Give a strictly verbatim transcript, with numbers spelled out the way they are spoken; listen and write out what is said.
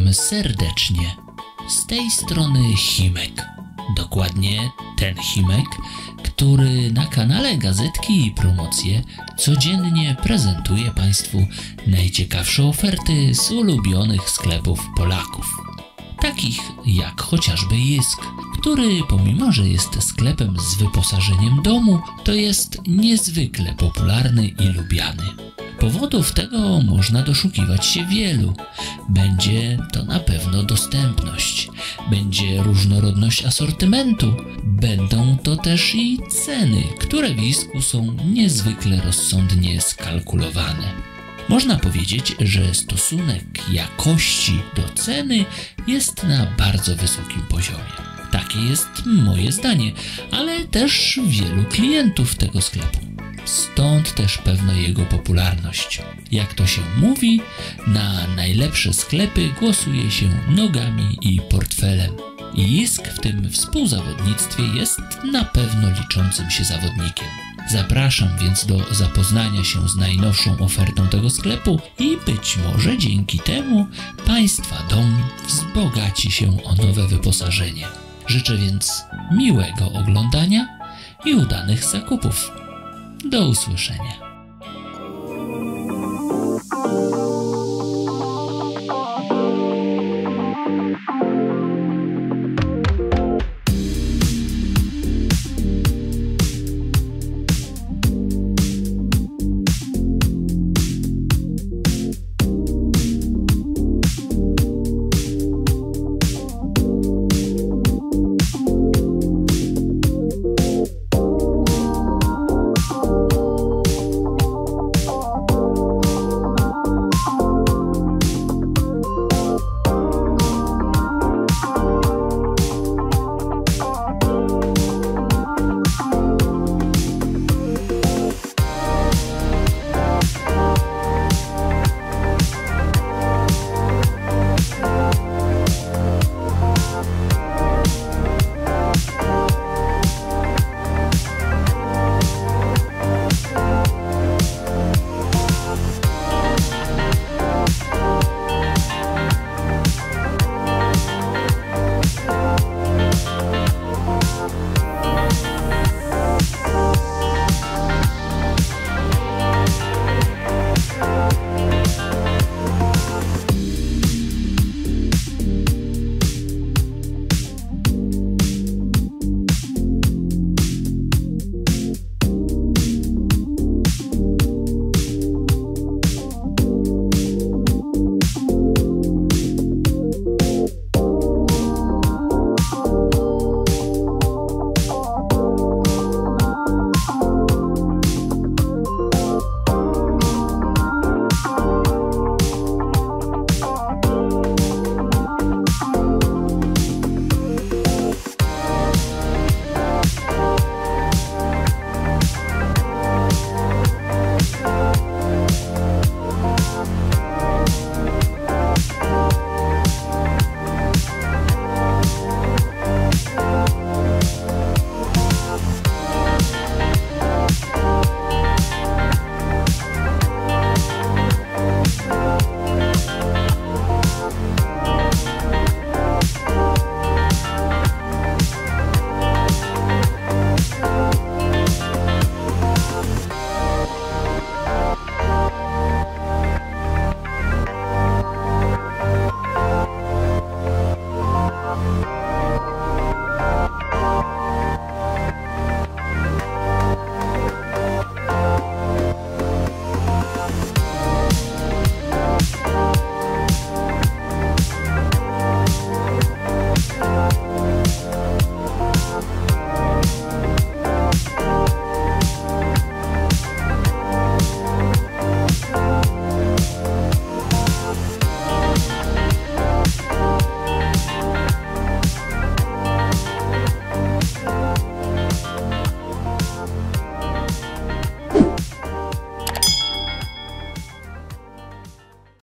Witam serdecznie. Z tej strony Himek. Dokładnie ten Himek, który na kanale Gazetki i Promocje codziennie prezentuje Państwu najciekawsze oferty z ulubionych sklepów Polaków. Takich jak chociażby Jysk, który pomimo, że jest sklepem z wyposażeniem domu, to jest niezwykle popularny i lubiany. Powodów tego można doszukiwać się wielu. Będzie to na pewno dostępność, będzie różnorodność asortymentu, będą to też i ceny, które w Jysku są niezwykle rozsądnie skalkulowane. Można powiedzieć, że stosunek jakości do ceny jest na bardzo wysokim poziomie. Takie jest moje zdanie, ale też wielu klientów tego sklepu. Stąd też pewna jego popularność. Jak to się mówi, na najlepsze sklepy głosuje się nogami i portfelem. I Jysk w tym współzawodnictwie jest na pewno liczącym się zawodnikiem. Zapraszam więc do zapoznania się z najnowszą ofertą tego sklepu i być może dzięki temu Państwa dom wzbogaci się o nowe wyposażenie. Życzę więc miłego oglądania i udanych zakupów. Do usłyszenia.